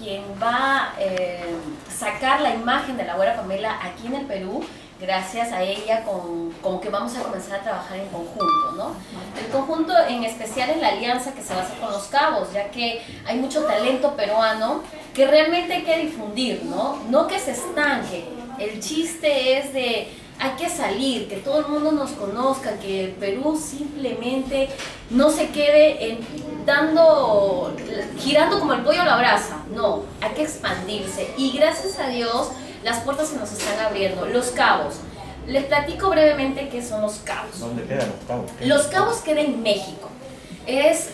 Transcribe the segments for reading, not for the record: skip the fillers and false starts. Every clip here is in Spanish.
quien va a sacar la imagen de la Güera Pamela aquí en el Perú. Gracias a ella con que vamos a comenzar a trabajar en conjunto, ¿no? El conjunto en especial es la alianza que se va a hacer con Los Cabos, ya que hay mucho talento peruano que realmente hay que difundir, ¿no? No que se estanque. El chiste es de hay que salir, que todo el mundo nos conozca, que el Perú simplemente no se quede girando como el pollo a la brasa. No, hay que expandirse y gracias a Dios las puertas se nos están abriendo. Los Cabos. Les platico brevemente qué son Los Cabos. ¿Dónde quedan Los Cabos? Los Cabos queda en México. Es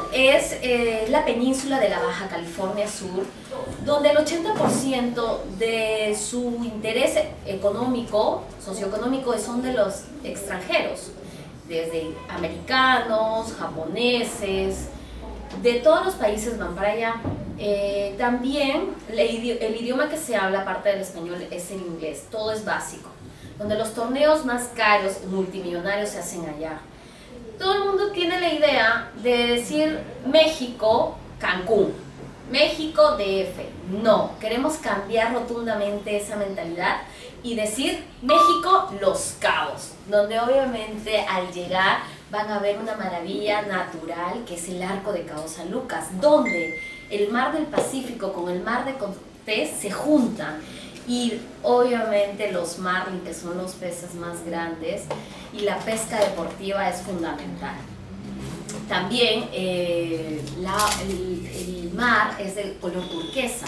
la península de la Baja California Sur, donde el 80% de su interés económico, socioeconómico, son de los extranjeros, desde americanos, japoneses, de todos los países van para allá. También el idioma que se habla, aparte del español, es el inglés, todo es básico, donde los torneos más caros, multimillonarios, se hacen allá. Todo el mundo tiene la idea de decir México, Cancún, México, DF. No, queremos cambiar rotundamente esa mentalidad y decir México, Los Cabos, donde obviamente al llegar van a ver una maravilla natural que es el Arco de Cabo San Lucas, donde el mar del Pacífico con el mar de Cortés se juntan. Y obviamente los marlin, que son los peces más grandes, y la pesca deportiva es fundamental. También el mar es de color turquesa.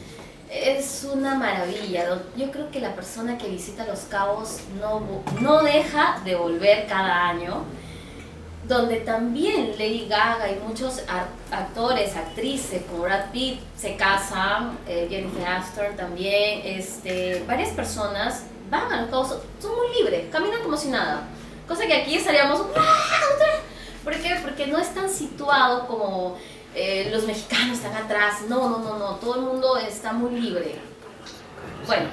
Es una maravilla. Yo creo que la persona que visita Los Cabos no deja de volver cada año. Donde también Lady Gaga y muchos actores, actrices como Brad Pitt se casan, Jennifer Aniston también, varias personas van a Los Cabos, son muy libres, caminan como si nada, cosa que aquí estaríamos, ¿por qué? Porque no es tan situado como los mexicanos están atrás, no, todo el mundo está muy libre. Bueno,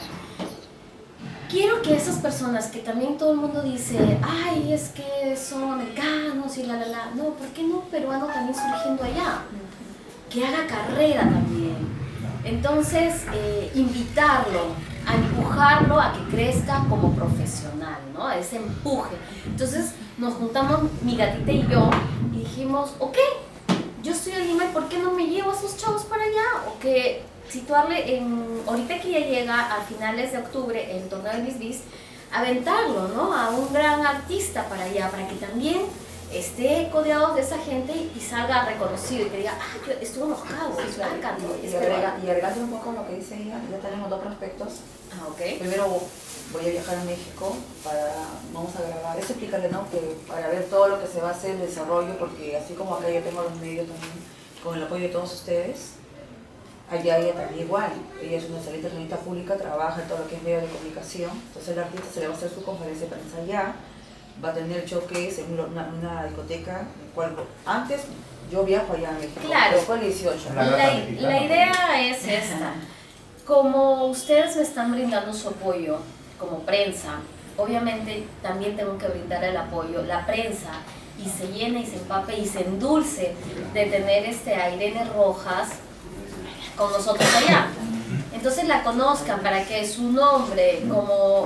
quiero que esas personas que también todo el mundo dice, ay, es que son americanos y no, ¿por qué no un peruano también surgiendo allá? Que haga carrera también. Entonces, invitarlo, a empujarlo a que crezca como profesional, ¿no? A ese empuje. Entonces, nos juntamos mi gatita y yo y dijimos, ok, yo estoy en Lima, ¿y por qué no me llevo a esos chavos para allá? O que situarle ahorita que ya llega a finales de octubre el torneo de Miss Bis, aventarlo, ¿no? A un gran artista para allá, para que también esté codeado de esa gente y salga reconocido y que diga, yo estuve en Los Cabos, sí, claro. Y agregando un poco lo que dice ella, ya tenemos dos prospectos. Okay. Primero voy a viajar a México vamos a grabar, eso explícale, ¿no? Que para ver todo lo que se va a hacer, el desarrollo, porque así como acá yo tengo los medios también, con el apoyo de todos ustedes, allá ella también igual, ella es una excelente relacionista pública, trabaja en todo lo que es medio de comunicación, entonces el artista se le va a hacer su conferencia de prensa allá, va a tener showcase en una discoteca, en cual antes yo viajo allá a México, claro. después el 18. La idea es esta, como ustedes me están brindando su apoyo como prensa, obviamente también tengo que brindar el apoyo, la prensa, y se llena y se empape y se endulce de tener a Irene Rojas con nosotros allá. Entonces la conozcan para que su nombre como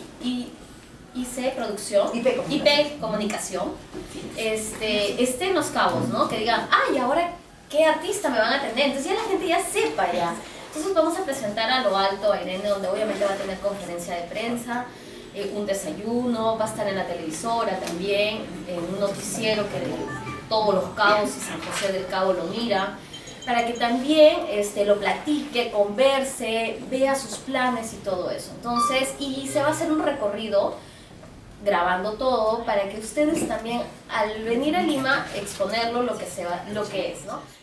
IC Producción, IP Comunicación, esté en Los Cabos, ¿no? Que digan, ay, ahora qué artista me van a tener. Entonces ya la gente ya sepa ya. Entonces vamos a presentar a lo alto a Irene, donde obviamente va a tener conferencia de prensa, un desayuno, va a estar en la televisora también, en un noticiero que todos Los Cabos y San José del Cabo lo mira, para que también lo platique, converse, vea sus planes y todo eso. Entonces, y se va a hacer un recorrido grabando todo para que ustedes también al venir a Lima exponerlo lo que es, ¿no?